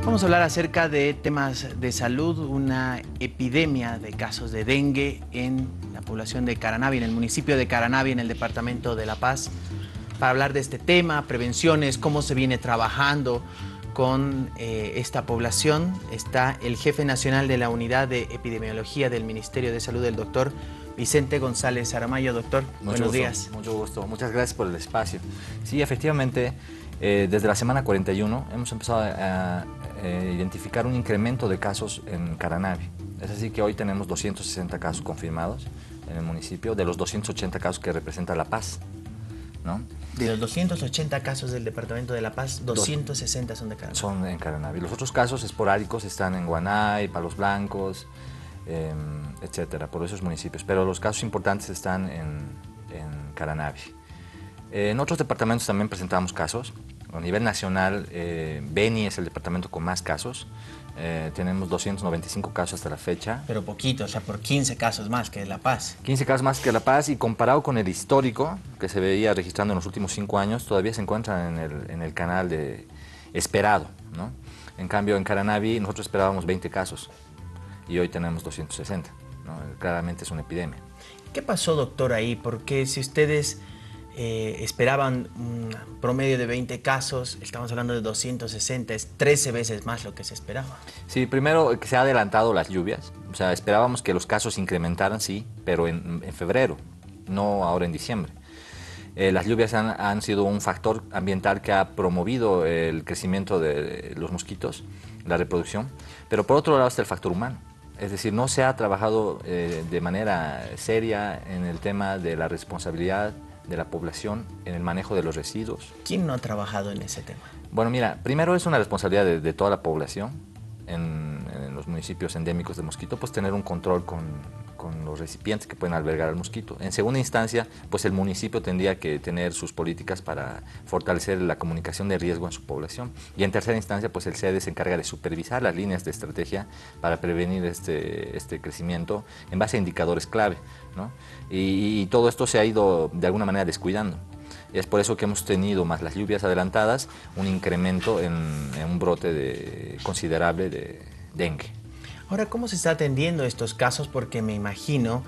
Vamos a hablar acerca de temas de salud, una epidemia de casos de dengue en la población de Caranavi, en el municipio de Caranavi, en el departamento de La Paz. Para hablar de este tema, prevenciones, cómo se viene trabajando con esta población, está el jefe nacional de la Unidad de Epidemiología del Ministerio de Salud, el doctor Vicente González Aramayo. Doctor, buenos días. Mucho gusto, muchas gracias por el espacio. Sí, efectivamente, desde la semana 41 hemos empezado a identificar un incremento de casos en Caranavi. Es así que hoy tenemos 260 casos confirmados en el municipio, de los 280 casos que representa La Paz, ¿no? De los 280 casos del departamento de La Paz, 260 son de Caranavi. Son en Caranavi. Los otros casos esporádicos están en Guanay, Palos Blancos, etcétera, por esos municipios. Pero los casos importantes están en Caranavi. En otros departamentos también presentamos casos. A nivel nacional, Beni es el departamento con más casos. Tenemos 295 casos hasta la fecha. Pero poquito, o sea, por 15 casos más que La Paz. 15 casos más que La Paz, y comparado con el histórico que se veía registrando en los últimos 5 años, todavía se encuentran en el canal de esperado, ¿no? En cambio, en Caranavi nosotros esperábamos 20 casos y hoy tenemos 260, ¿no? Claramente es una epidemia. ¿Qué pasó, doctor, ahí? Porque si ustedes esperaban un promedio de 20 casos, estamos hablando de 260, es 13 veces más lo que se esperaba. Sí, primero que se ha adelantado las lluvias, o sea, esperábamos que los casos se incrementaran, sí, pero en febrero, no ahora en diciembre. Las lluvias han sido un factor ambiental que ha promovido el crecimiento de los mosquitos, la reproducción, pero por otro lado está el factor humano. Es decir, no se ha trabajado de manera seria en el tema de la responsabilidad de la población en el manejo de los residuos. ¿Quién no ha trabajado en ese tema? Bueno, mira, primero es una responsabilidad de toda la población en los municipios endémicos de mosquito, pues tener un control con los recipientes que pueden albergar al mosquito. En segunda instancia, pues el municipio tendría que tener sus políticas para fortalecer la comunicación de riesgo en su población. Y en tercera instancia, pues el SEDE se encarga de supervisar las líneas de estrategia para prevenir este crecimiento en base a indicadores clave, ¿no? Y todo esto se ha ido de alguna manera descuidando. Y es por eso que hemos tenido, más las lluvias adelantadas, un incremento en un brote considerable de dengue. Ahora, ¿cómo se está atendiendo estos casos? Porque me imagino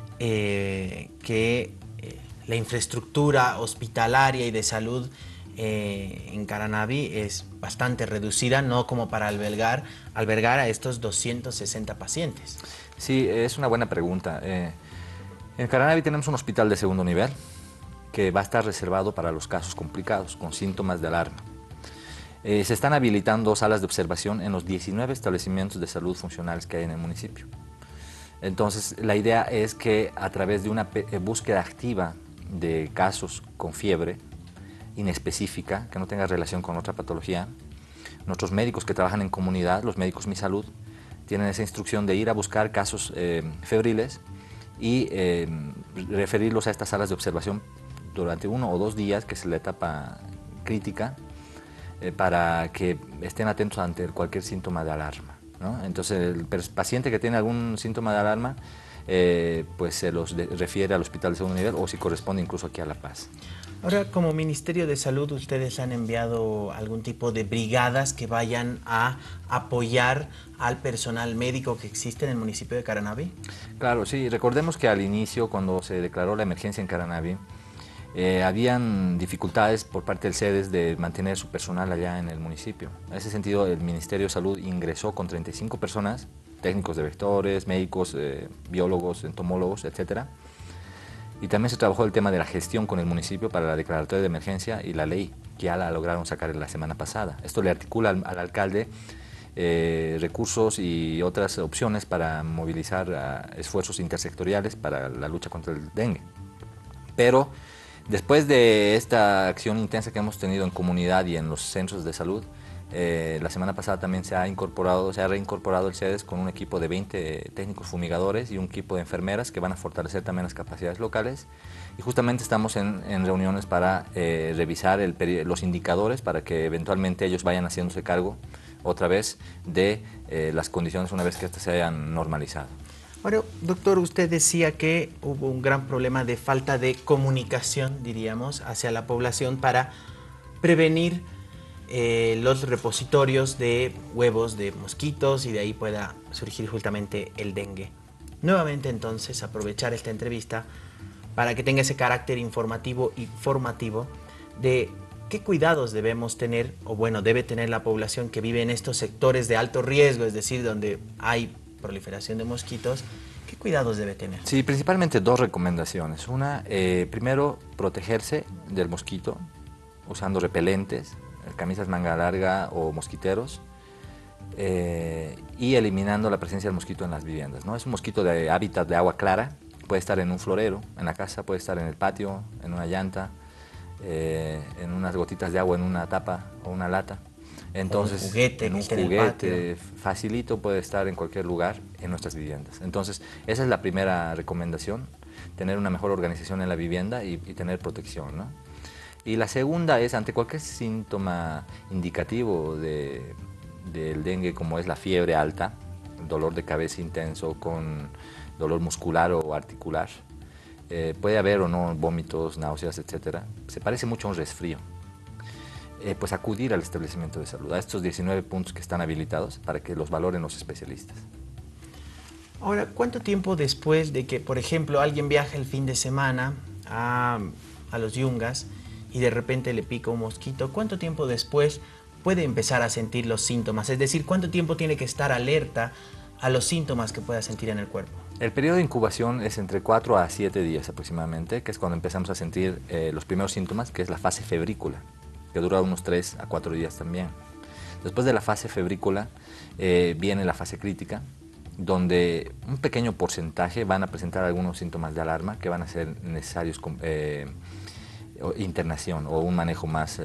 que la infraestructura hospitalaria y de salud en Caranavi es bastante reducida, no como para albergar a estos 260 pacientes. Sí, es una buena pregunta. En Caranavi tenemos un hospital de segundo nivel que va a estar reservado para los casos complicados, con síntomas de alarma. Se están habilitando salas de observación en los 19 establecimientos de salud funcionales que hay en el municipio. Entonces, la idea es que a través de una búsqueda activa de casos con fiebre inespecífica, que no tenga relación con otra patología, nuestros médicos que trabajan en comunidad, los médicos Mi Salud, tienen esa instrucción de ir a buscar casos febriles y referirlos a estas salas de observación durante 1 o 2 días, que es la etapa crítica, para que estén atentos ante cualquier síntoma de alarma, ¿no? Entonces, el paciente que tiene algún síntoma de alarma, pues se los refiere al hospital de segundo nivel o si corresponde incluso aquí a La Paz. Ahora, como Ministerio de Salud, ¿ustedes han enviado algún tipo de brigadas que vayan a apoyar al personal médico que existe en el municipio de Caranavi? Claro, sí. Recordemos que al inicio, cuando se declaró la emergencia en Caranavi, habían dificultades por parte del SEDES de mantener su personal allá en el municipio. En ese sentido, el Ministerio de Salud ingresó con 35 personas, técnicos de vectores, médicos, biólogos, entomólogos, etcétera. Y también se trabajó el tema de la gestión con el municipio para la declaratoria de emergencia y la ley, que ya la lograron sacar la semana pasada. Esto le articula al alcalde recursos y otras opciones para movilizar esfuerzos intersectoriales para la lucha contra el dengue. Pero después de esta acción intensa que hemos tenido en comunidad y en los centros de salud, la semana pasada también se ha reincorporado el SEDES con un equipo de 20 técnicos fumigadores y un equipo de enfermeras que van a fortalecer también las capacidades locales. Y justamente estamos en reuniones para revisar los indicadores para que eventualmente ellos vayan haciéndose cargo otra vez de las condiciones una vez que estas se hayan normalizado. Ahora, doctor, usted decía que hubo un gran problema de falta de comunicación, diríamos, hacia la población para prevenir los repositorios de huevos de mosquitos y de ahí pueda surgir justamente el dengue. Nuevamente entonces aprovechar esta entrevista para que tenga ese carácter informativo y formativo de qué cuidados debemos tener, o bueno, debe tener la población que vive en estos sectores de alto riesgo, es decir, donde hay proliferación de mosquitos. ¿Qué cuidados debe tener? Sí, principalmente dos recomendaciones. Una, primero, protegerse del mosquito usando repelentes, camisas manga larga o mosquiteros, y eliminando la presencia del mosquito en las viviendas, ¿no? Es un mosquito de hábitat de agua clara, puede estar en un florero, en la casa, puede estar en el patio, en una llanta, en unas gotitas de agua en una tapa o una lata. Entonces, en un juguete facilito puede estar en cualquier lugar en nuestras viviendas. Entonces, esa es la primera recomendación, tener una mejor organización en la vivienda y tener protección, ¿no? Y la segunda es, ante cualquier síntoma indicativo del dengue, como es la fiebre alta, dolor de cabeza intenso con dolor muscular o articular, puede haber o no vómitos, náuseas, etc. Se parece mucho a un resfrío. Pues acudir al establecimiento de salud, a estos 19 puntos que están habilitados para que los valoren los especialistas. Ahora, ¿cuánto tiempo después de que, por ejemplo, alguien viaja el fin de semana a los Yungas y de repente le pica un mosquito, cuánto tiempo después puede empezar a sentir los síntomas? Es decir, ¿cuánto tiempo tiene que estar alerta a los síntomas que pueda sentir en el cuerpo? El periodo de incubación es entre 4 a 7 días aproximadamente, que es cuando empezamos a sentir los primeros síntomas, que es la fase febrícula, que dura unos 3 a 4 días también. Después de la fase febrícula viene la fase crítica, donde un pequeño porcentaje van a presentar algunos síntomas de alarma que van a ser necesarios internación o un manejo más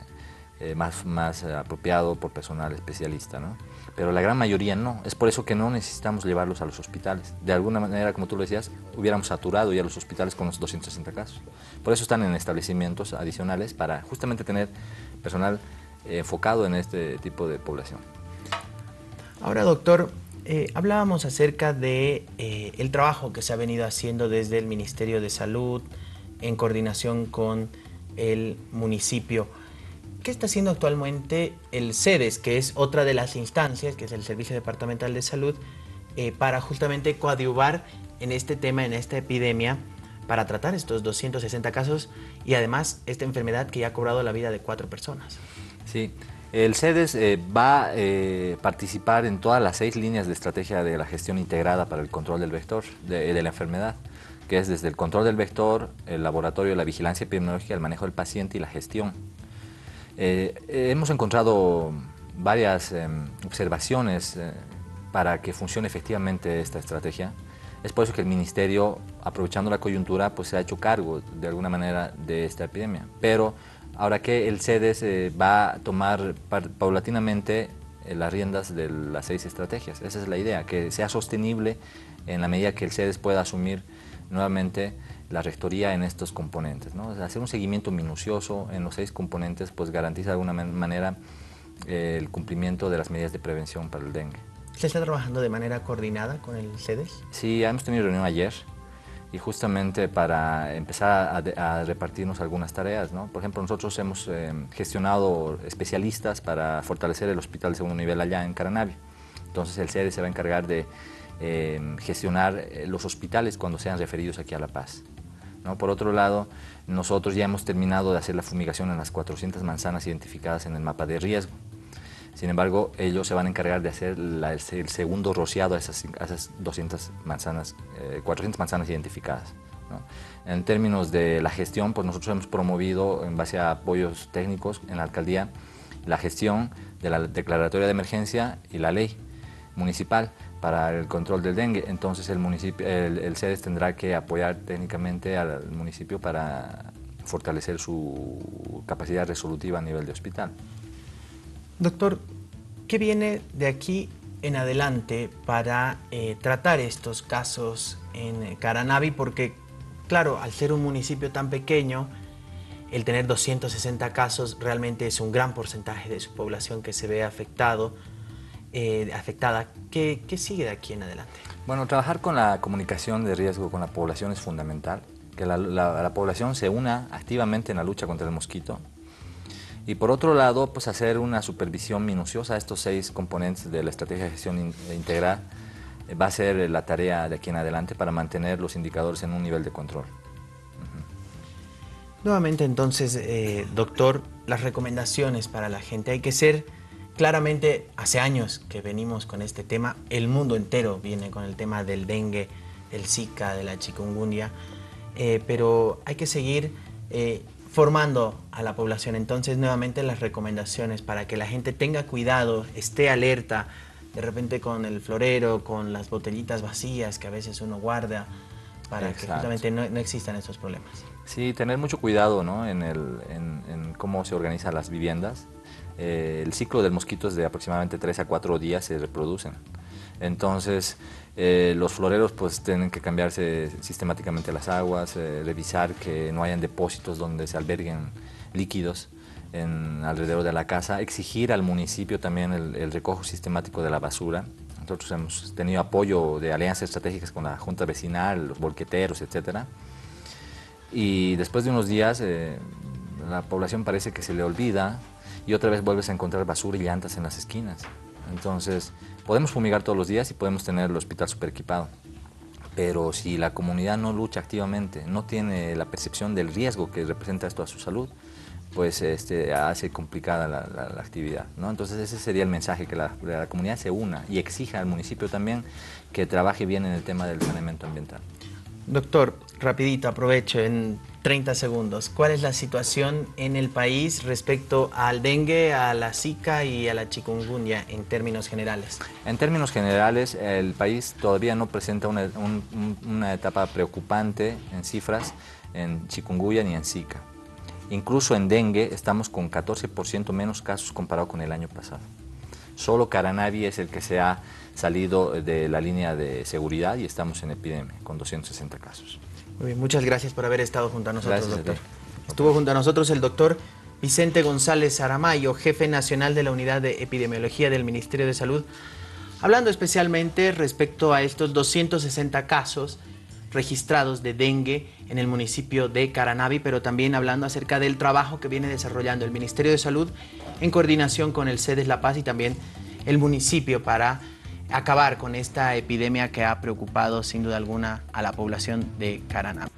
apropiado por personal especialista, ¿no? Pero la gran mayoría no. Es por eso que no necesitamos llevarlos a los hospitales. De alguna manera, como tú lo decías, hubiéramos saturado ya los hospitales con los 260 casos. Por eso están en establecimientos adicionales para justamente tener personal enfocado en este tipo de población. Ahora, doctor, hablábamos acerca de el trabajo que se ha venido haciendo desde el Ministerio de Salud en coordinación con el municipio. ¿Qué está haciendo actualmente el CEDES, que es otra de las instancias, que es el Servicio Departamental de Salud, para justamente coadyuvar en este tema, en esta epidemia, para tratar estos 260 casos y además esta enfermedad que ya ha cobrado la vida de 4 personas? Sí, el CEDES va a participar en todas las 6 líneas de estrategia de la gestión integrada para el control del vector de la enfermedad, que es desde el control del vector, el laboratorio, la vigilancia epidemiológica, el manejo del paciente y la gestión. Hemos encontrado varias observaciones para que funcione efectivamente esta estrategia. Es por eso que el Ministerio, aprovechando la coyuntura, pues se ha hecho cargo de alguna manera de esta epidemia. Pero ahora que el CEDES va a tomar paulatinamente las riendas de las 6 estrategias. Esa es la idea, que sea sostenible en la medida que el CEDES pueda asumir nuevamente la rectoría en estos componentes, ¿no? O sea, hacer un seguimiento minucioso en los 6 componentes pues garantiza de alguna manera el cumplimiento de las medidas de prevención para el dengue. ¿Se está trabajando de manera coordinada con el CEDES? Sí, hemos tenido reunión ayer y justamente para empezar a repartirnos algunas tareas, ¿no? Por ejemplo, nosotros hemos gestionado especialistas para fortalecer el hospital de segundo nivel allá en Caranavi. Entonces el CEDES se va a encargar de gestionar los hospitales cuando sean referidos aquí a La Paz, ¿no? Por otro lado, nosotros ya hemos terminado de hacer la fumigación en las 400 manzanas identificadas en el mapa de riesgo. Sin embargo, ellos se van a encargar de hacer el segundo rociado a esas 200 manzanas, 400 manzanas identificadas, ¿no? En términos de la gestión, pues nosotros hemos promovido, en base a apoyos técnicos en la alcaldía, la gestión de la declaratoria de emergencia y la ley municipal para el control del dengue. Entonces el CEDES tendrá que apoyar técnicamente al municipio para fortalecer su capacidad resolutiva a nivel de hospital. Doctor, ¿qué viene de aquí en adelante para tratar estos casos en Caranavi? Porque, claro, al ser un municipio tan pequeño, el tener 260 casos realmente es un gran porcentaje de su población que se ve afectada. ¿Qué sigue de aquí en adelante? Bueno, trabajar con la comunicación de riesgo con la población es fundamental, que la población se una activamente en la lucha contra el mosquito Y por otro lado, pues hacer una supervisión minuciosa de estos 6 componentes de la estrategia de gestión integral va a ser la tarea de aquí en adelante para mantener los indicadores en un nivel de control. Nuevamente entonces, doctor, las recomendaciones para la gente. Hay que ser, claramente, hace años que venimos con este tema, el mundo entero viene con el tema del dengue, del Zika, de la chikungunya, pero hay que seguir formando a la población. Entonces, nuevamente las recomendaciones para que la gente tenga cuidado, esté alerta, de repente con el florero, con las botellitas vacías que a veces uno guarda, para que justamente no existan esos problemas. Sí, tener mucho cuidado, ¿no?, en cómo se organizan las viviendas. El ciclo del mosquito es de aproximadamente 3 a 4 días se reproducen. Entonces, los floreros pues tienen que cambiarse sistemáticamente las aguas, revisar que no hayan depósitos donde se alberguen líquidos alrededor de la casa, exigir al municipio también el recojo sistemático de la basura. Nosotros hemos tenido apoyo de alianzas estratégicas con la Junta Vecinal, los bolqueteros, etcétera. Y después de unos días, la población parece que se le olvida y otra vez vuelves a encontrar basura y llantas en las esquinas. Entonces, podemos fumigar todos los días y podemos tener el hospital super equipado. Pero si la comunidad no lucha activamente, no tiene la percepción del riesgo que representa esto a su salud, pues hace complicada la actividad, ¿no? Entonces ese sería el mensaje, que la comunidad se una y exija al municipio también que trabaje bien en el tema del saneamiento ambiental. Doctor, rapidito, aprovecho en 30 segundos. ¿Cuál es la situación en el país respecto al dengue, a la Zika y a la chikungunya en términos generales? En términos generales, el país todavía no presenta una etapa preocupante en cifras en chikungunya ni en Zika. Incluso en dengue estamos con 14% menos casos comparado con el año pasado. Solo Caranavi es el que se ha salido de la línea de seguridad y estamos en epidemia con 260 casos. Muy bien, muchas gracias por haber estado junto a nosotros, Gracias, doctor. Estuvo junto a nosotros el doctor Vicente González Aramayo, jefe nacional de la Unidad de Epidemiología del Ministerio de Salud, hablando especialmente respecto a estos 260 casos registrados de dengue en el municipio de Caranavi, pero también hablando acerca del trabajo que viene desarrollando el Ministerio de Salud en coordinación con el CEDES La Paz y también el municipio para acabar con esta epidemia que ha preocupado sin duda alguna a la población de Caranavi.